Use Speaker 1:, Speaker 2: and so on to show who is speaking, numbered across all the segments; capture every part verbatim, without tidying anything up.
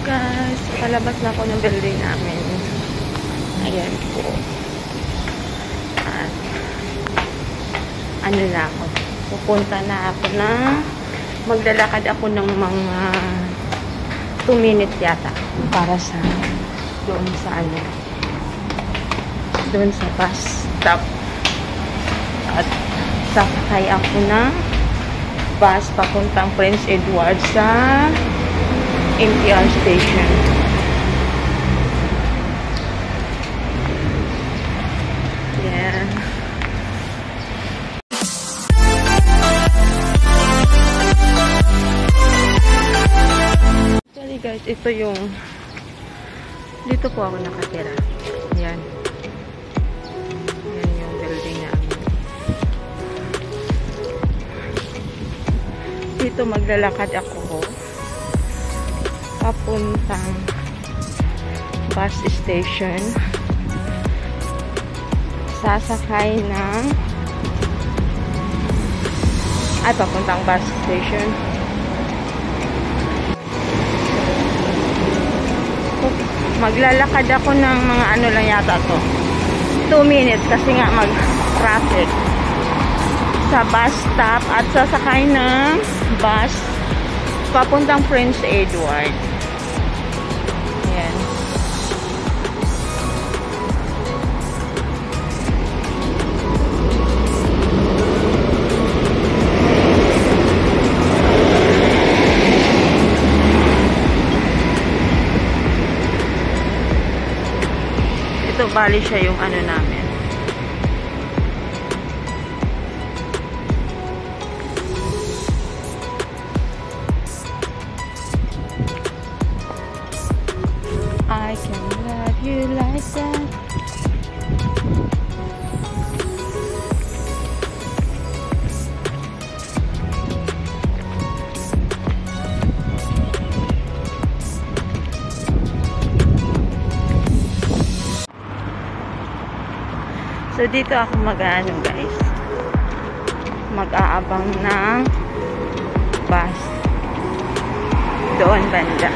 Speaker 1: guys, palabas na ako ng building namin. Ayan po. At ano na ako, pupunta na ako na maglalakad ako ng mga two minutes yata para sa doon sa ano doon sa bus stop. At sasakay ako ng bus papuntang Prince Edward sa M T R station. Yeah. Actually guys, ito yung dito po ako nakatira. Yan. Yan yung building namin. Dito maglalakad ako papuntang bus station. Sasakay ng ay papuntang bus station. Maglalakad ako ng mga ano lang yata to two minutes kasi nga mag traffic sa bus stop at sasakay ng bus papuntang Prince Edward. Ayan. Ito bali siya yung ano namin. I can love you like that. So dito ako mag-ano guys, mag-aabang ng bus doon banda.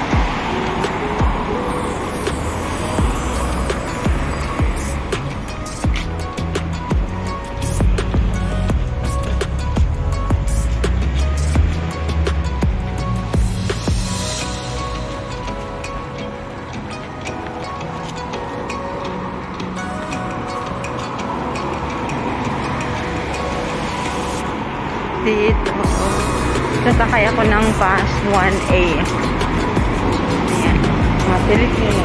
Speaker 1: Dito sasakay ako ng bus one A. Ayan, mga Pilipino.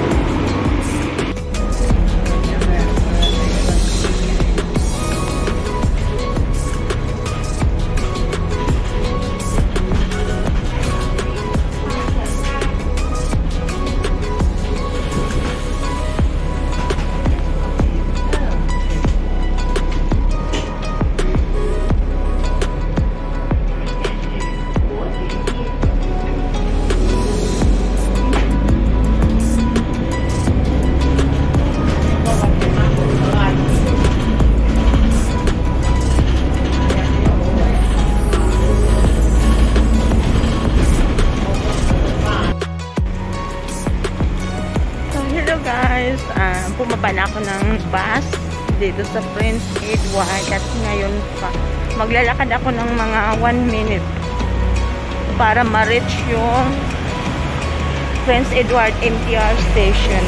Speaker 1: Guys, uh, pumaba na ako ng bus dito sa Prince Edward at ngayon pa maglalakad ako ng mga one minute para ma-reach yung Prince Edward M T R station.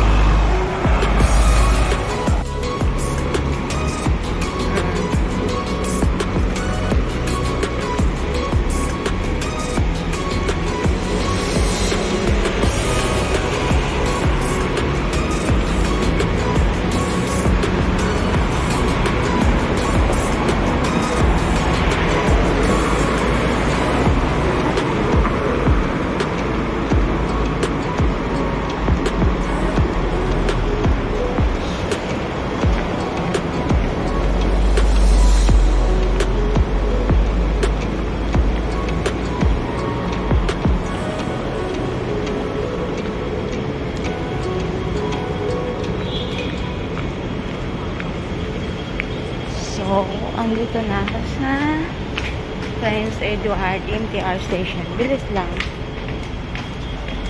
Speaker 1: So, andito na ako sa Prince Edward M T R station. Bilis lang.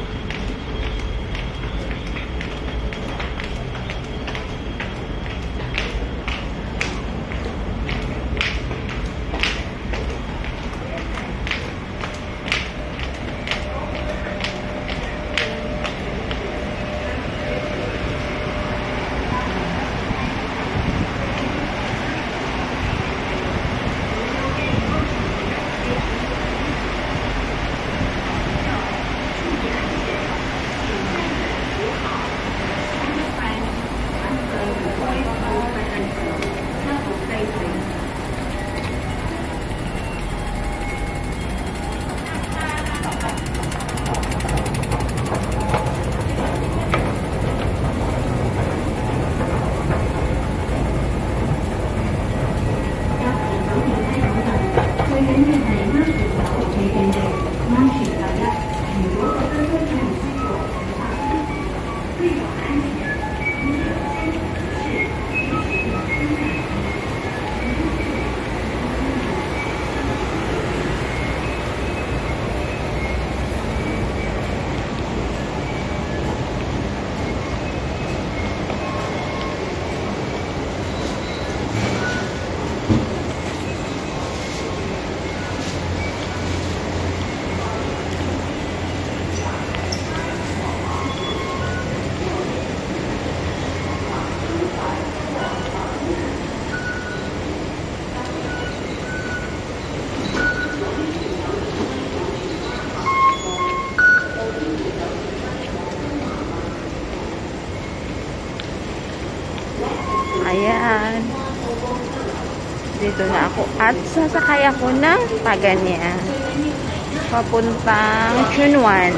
Speaker 1: nandito na ako at sasakay ako ng Pagania papuntang Chunwan.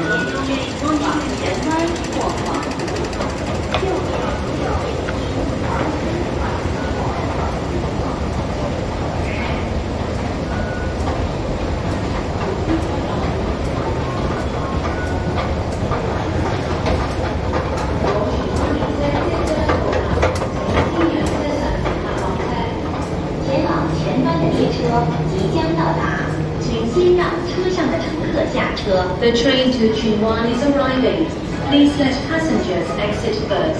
Speaker 2: The train to Chunwan is arriving. Please let passengers exit first.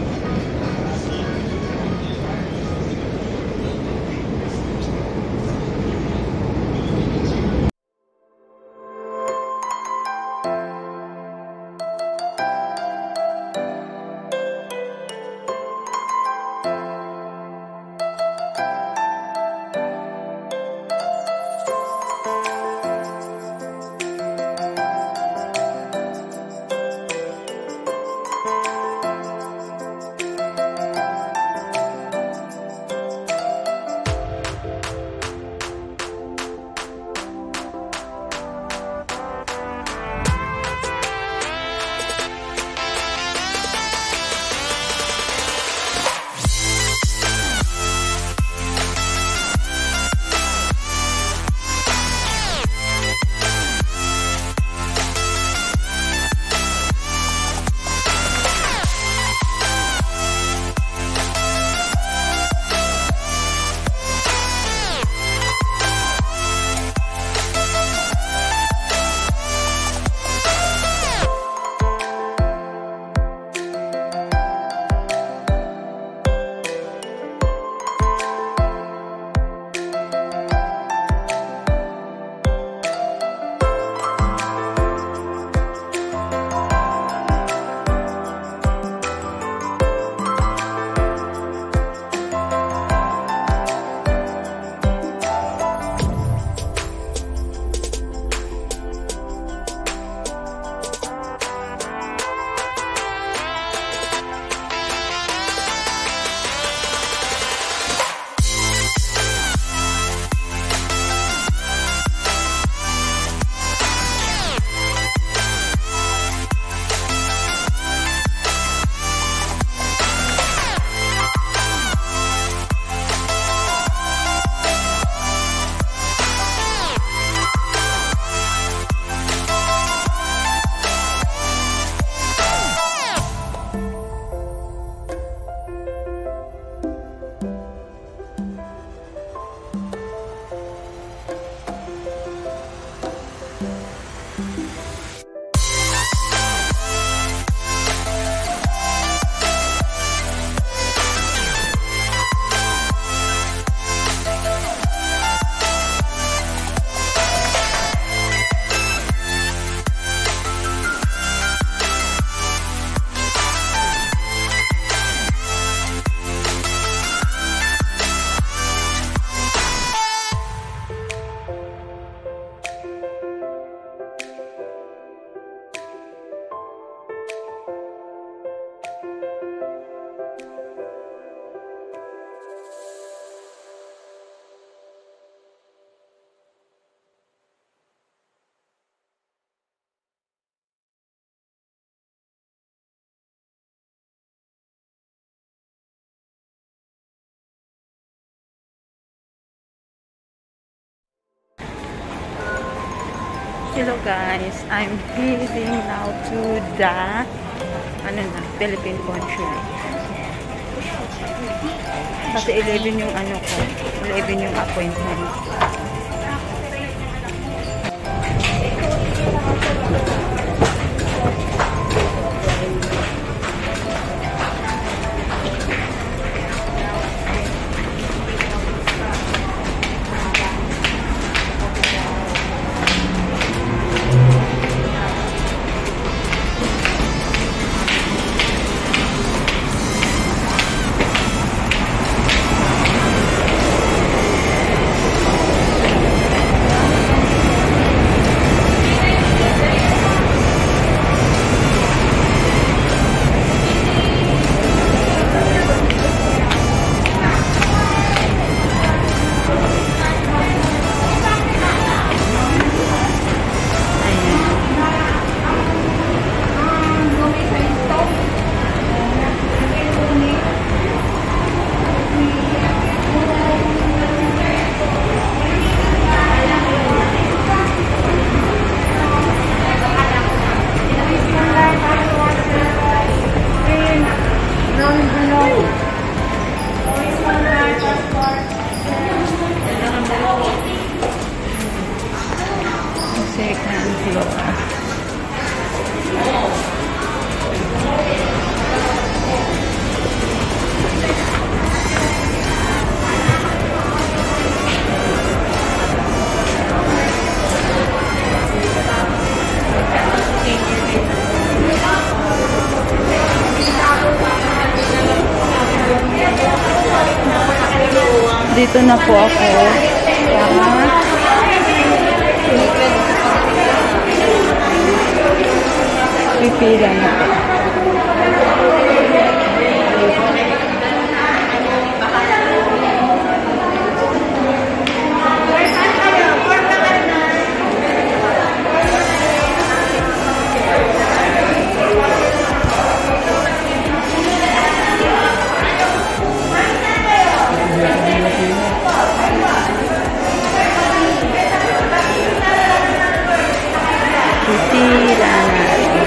Speaker 1: Hello guys, I'm heading now to the ano na, Philippine Consulate. Kasi eleven yung ano ko, eleven yung appointment. Second floor. Dito na po ako. Pipila na po. Pipila na.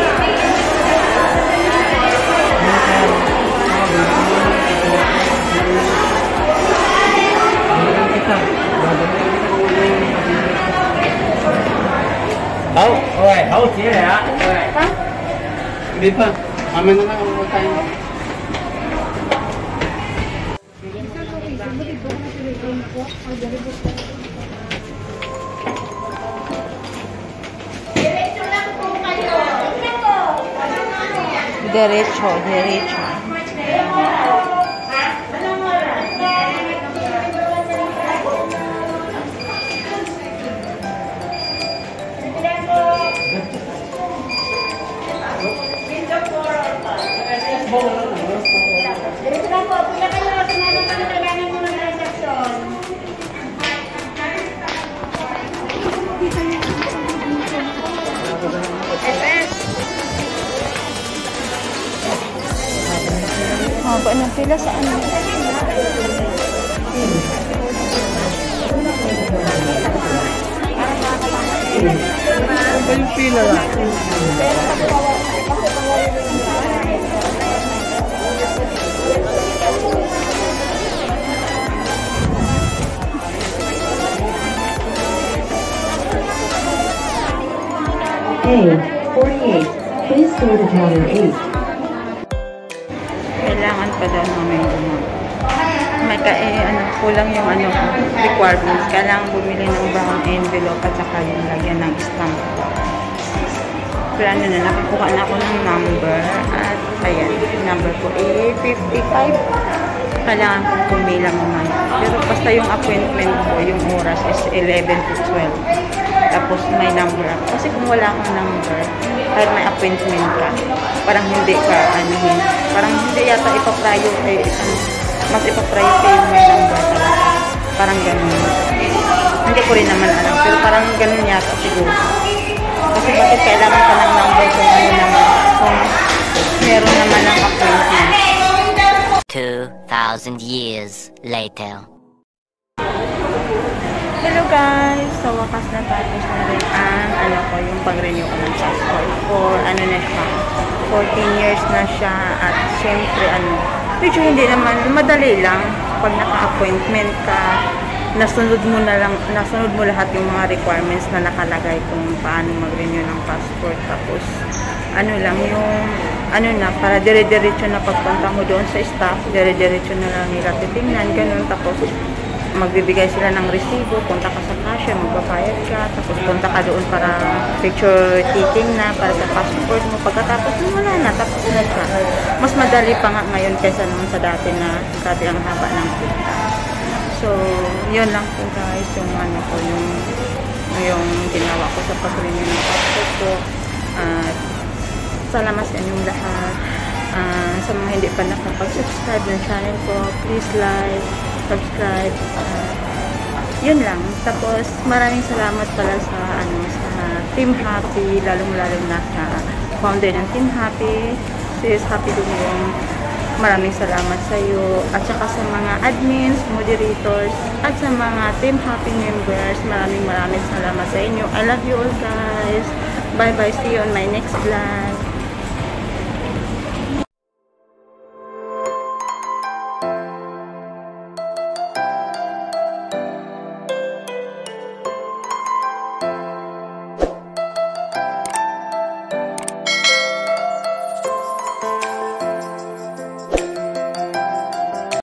Speaker 3: Hảo, ơi, hảo chị này á. Đi phân, mà mình nó không tay.
Speaker 1: Derecho, derecho. Haba ng pila sa ano?
Speaker 3: Haba yung pila lang.
Speaker 4: A forty-eight. Please go to counter eight.
Speaker 1: Kailangan pa daw namin gumawa. May ka, eh, ano, kulang yung ano, requirements. Kailangan bumili ng brown envelope at saka yung lagyan ng stamp. Pero ano na, nakakuha na ako ng number at ayan, number ko A fifty-five. Kailangan kong pumila mamaya. Pero basta yung appointment ko, yung oras is eleven to twelve. Tapos may number ako. Kasi kung wala akong number, kahit may appointment ka, parang hindi ka, ano yun, parang hindi yata ipapriority, eh, mas ipapriority yung may number talaga. Parang ganun. Hindi ko rin naman alam, pero parang ganun yata siguro. Kasi bakit kailangan ka ng number kung ano naman, kung meron naman ng appointment.
Speaker 5: two thousand years later.
Speaker 1: Hello guys! Sa wakas na tapos na rin ang ano ko, yung pag-renew ko ng passport for ano na siya, fourteen years na siya at syempre ano, medyo hindi naman, madali lang pag naka-appointment ka, nasunod mo na lang, nasunod mo lahat yung mga requirements na nakalagay kung paano mag-renew ng passport. Tapos ano lang yung ano na, para dire-diretso na pagpunta mo doon sa staff, dire-diretso na lang nila titingnan, ganun. Tapos magbibigay sila ng resibo, punta ka sa cashier, magbabayad ka, tapos punta ka doon para picture taking na para sa passport mo. Pagkatapos mo wala na, tapos na siya. Mas madali pa nga ngayon kaysa naman sa dati na dati ang haba ng punta. So, yun lang po guys, yung ano ko, yung yung ginawa ko sa pag-renew ng passport ko. At salamat sa inyong lahat. Uh, sa mga hindi pa nakapag-subscribe ng channel ko, please like, subscribe. Uh, yun lang. Tapos maraming salamat pala sa ano sa Team Happy, lalong-lalo na sa founder ng Team Happy, si Happy Dumong. Maraming salamat sa iyo at saka sa mga admins, moderators at sa mga Team Happy members. Maraming maraming salamat sa inyo. I love you all guys. Bye bye. See you on my next vlog.